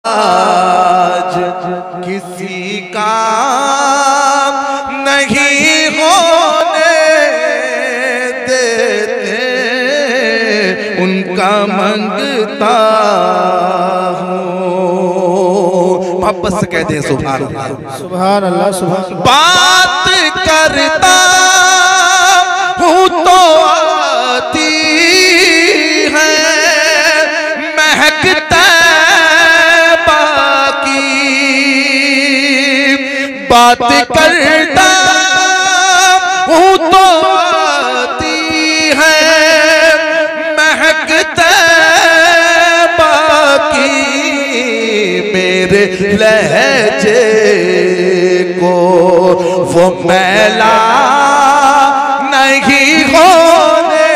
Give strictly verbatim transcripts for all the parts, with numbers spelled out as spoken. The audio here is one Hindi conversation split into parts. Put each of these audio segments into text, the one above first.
आज किसी का नहीं होने देते, उनका मंगता हूँ। मोहब्बत से कहते हैं सुभान अल्लाह, सुभान अल्लाह, सुभान। बात करता हूँ तो आती है महकता बाकी, बात करता हूँ तो आती है महकता बाकी, मेरे लहजे को वो मैला नहीं होने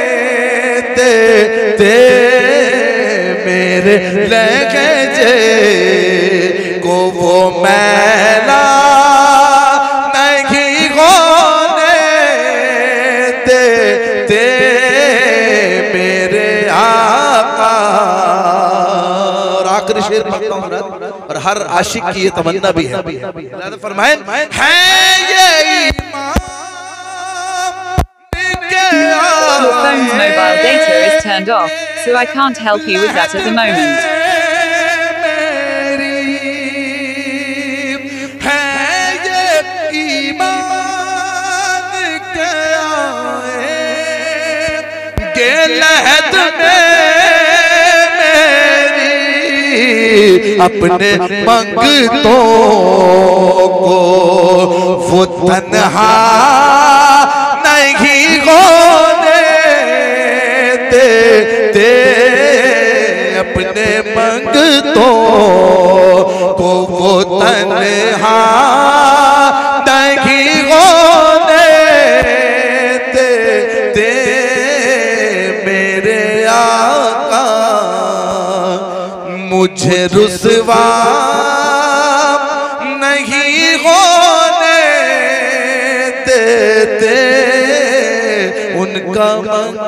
देते, मेरे लहजे को वो मैला नहीं होने देते, मेरे आका। और आखिरी शेर पढ़ता हूँ और हर आशिक की ये तमन्ना भी है, फरमाएं है ये Your phone's mobile data is turned off, so I can't help you with that at the moment. अपने मंगतों को वो तन्हा नहीं होने देते, अपने मंगतों को वो तन्हा नहीं होने देते, मेरे आका मुझे रुसवा नहीं होने देते, उनका